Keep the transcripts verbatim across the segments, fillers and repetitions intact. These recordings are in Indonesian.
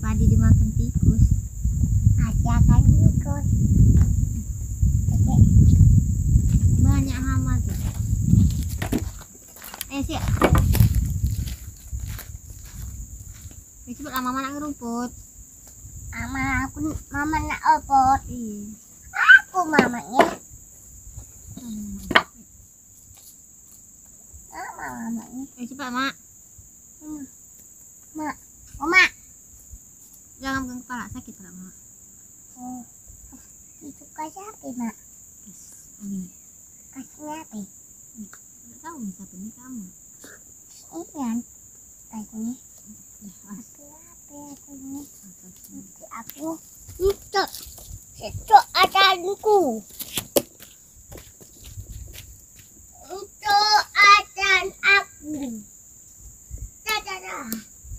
padi dimakan tikus. Ada kan tikus. Banyak hama tuh. Eh sih. Eh cepet lah mama nak ngerumput. Mama aku mama nak opot. Iya. Aku mamanya. Mama mamanya. Eh cepat mak. Hmm. Mak, Oma. Jangan pegang kepala sakit lah mak. Oh. Itu kasih apa, Mak? Yes. Ini. Kasihnya apa? Enggak tahu nih siapa ini kamu. Ini kan kasihnya. Ya, as. Apa apa aku ini? As. Nanti aku itu itu adanku. Itu adan aku. Dadah.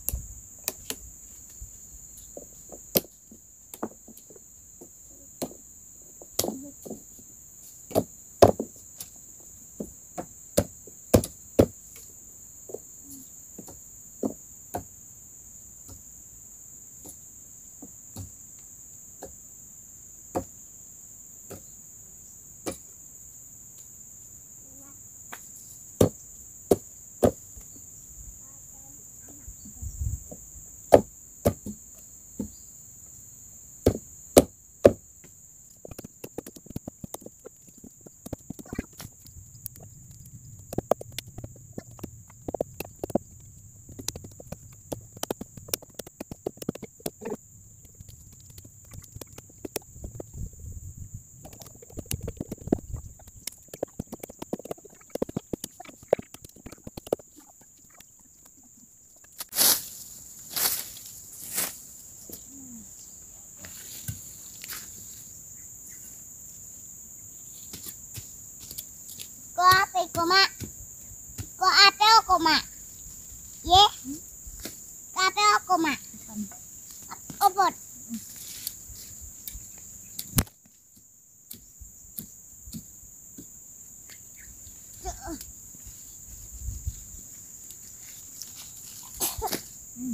Ko apa ko, Mak? Ko apa ko, Mak? Ye? Ko apa ko, Mak? Opot. Hmm.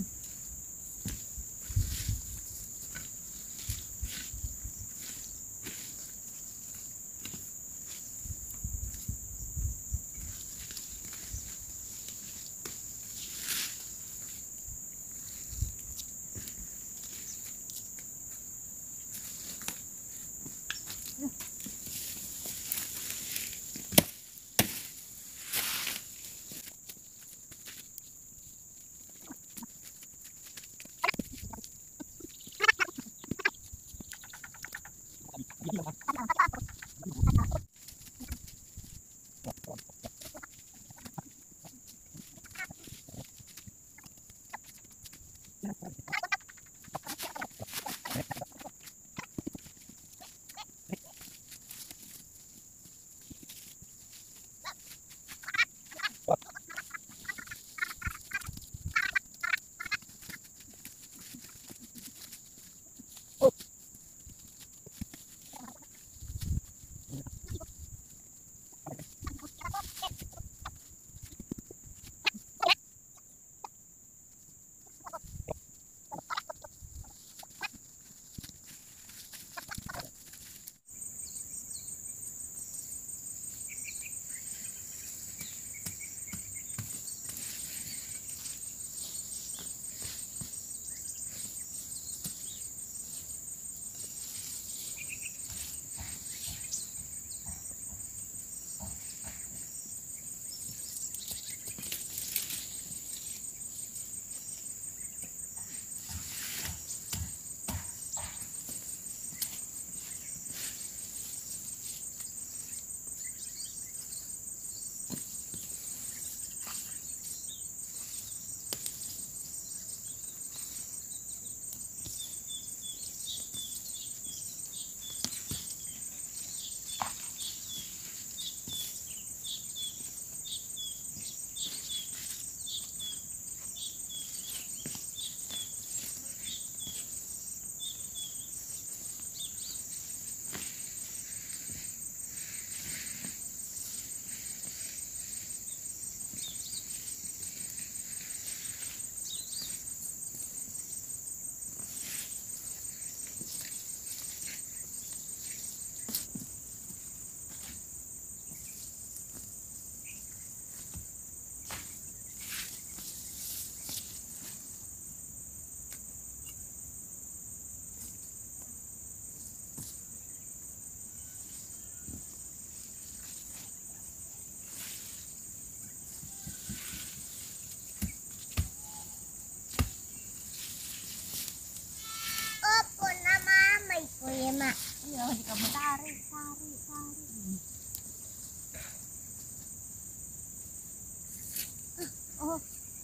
oh.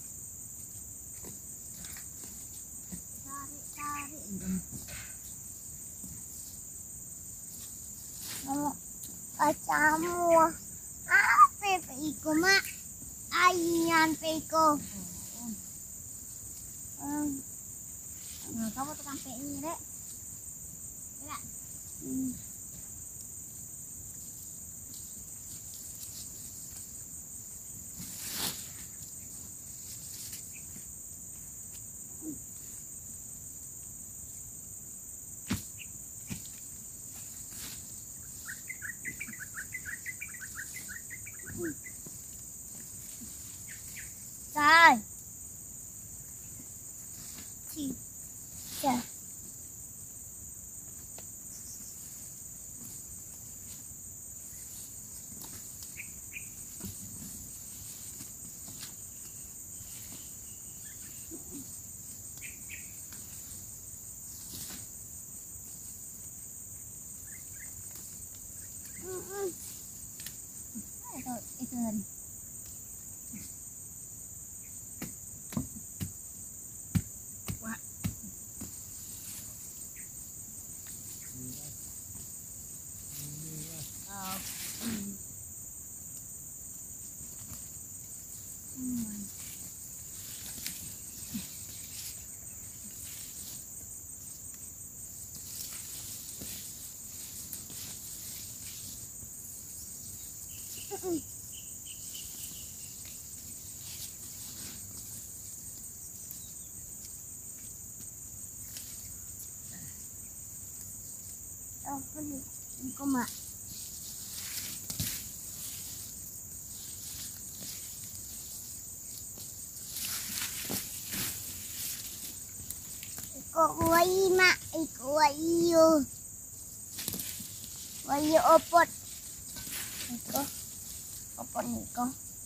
Tarik, tarik. Mama, kacamu. Apa iku, Mak? Ayan peko. Oh. Nah, kamu tukang P I, Rek. Ya. Hmm. Rồi. Chị. Dạ. Itu, itu tadi. Wah. Oh. Hmm. Hmm. Đâu có gì. Cô Mak. Iko wayi, Mak. Iko wayu. Wayu opot. Iko. Opot niko.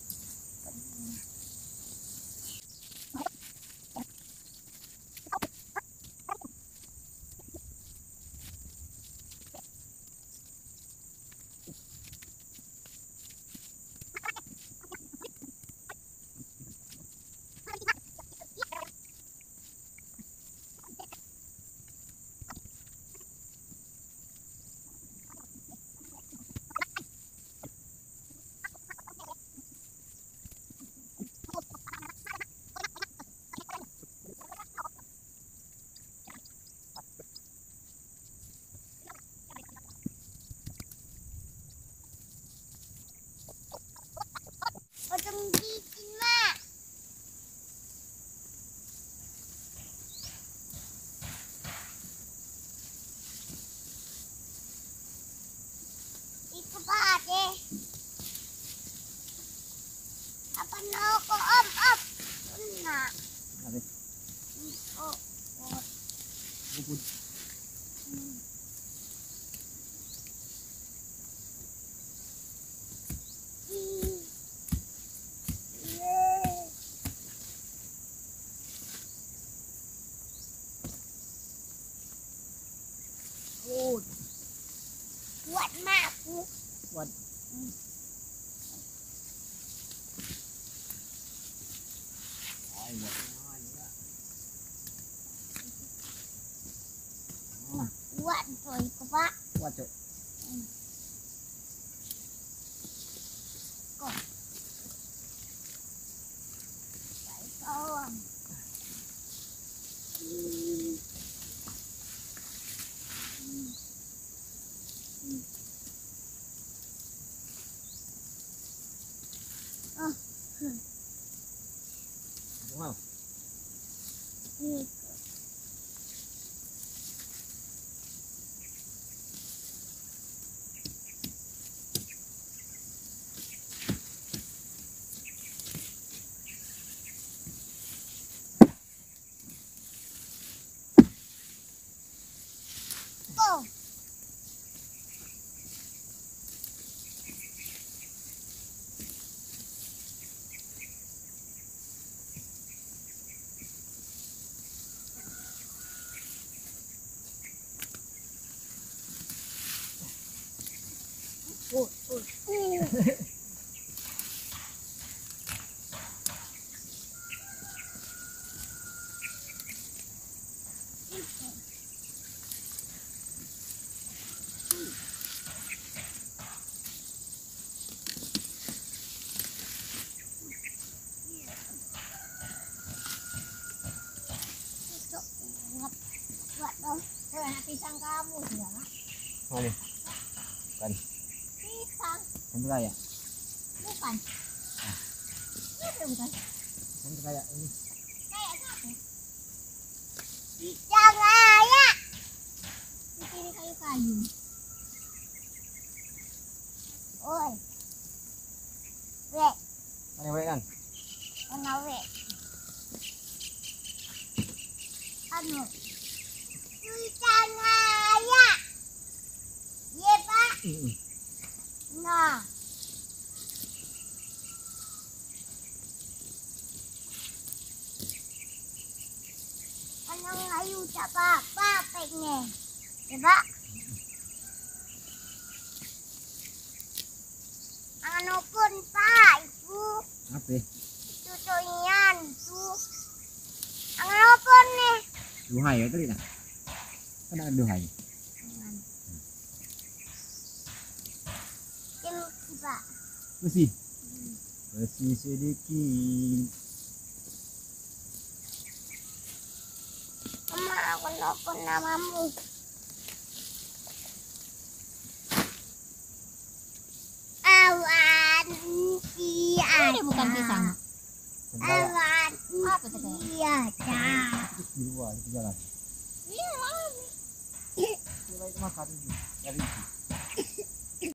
Potong gigi, Mak. Iko pa ate. Apa na ako? Om, om. Una. Apa? Iko. Bubud. Hmm. Hmm. Yeah. Good. Kuat, Mak. Kuat. Ay, kuat naman ya. Kuat to iko pa. Kuat, Cok. Ko. Phải không? Hmm. Oh. Wow. Iko. Ko. pisang kamu ya. Mana? Pisang, Sampai kayak. bukan. Ini bukan. Sampai kayak ini. Kayak apa? Pisang ayah. Di sini kayu-kayu. Oi. Wek, Mana boleh kan? mana wek? Anu. Pisang ayah. Iya, Pak. Mm-mm. Nah. Anong ngayon sa papa, pengen. Diba? Ano pun pa, ibu. Apa? Tutuyan, tu. Ang ano pun nih? Duhai ya tadi nak? Kan ada duhai. Tim, Pak. Bersih. Bersih sedikit. Mama, aku nelfon namamu. Awan tiada. Ini bukan pisang. Sampai kayak. Awan Apa itu kayak? tiada. Di luar, di jalan. Iya, mami. Coba itu makan dulu. Dari itu.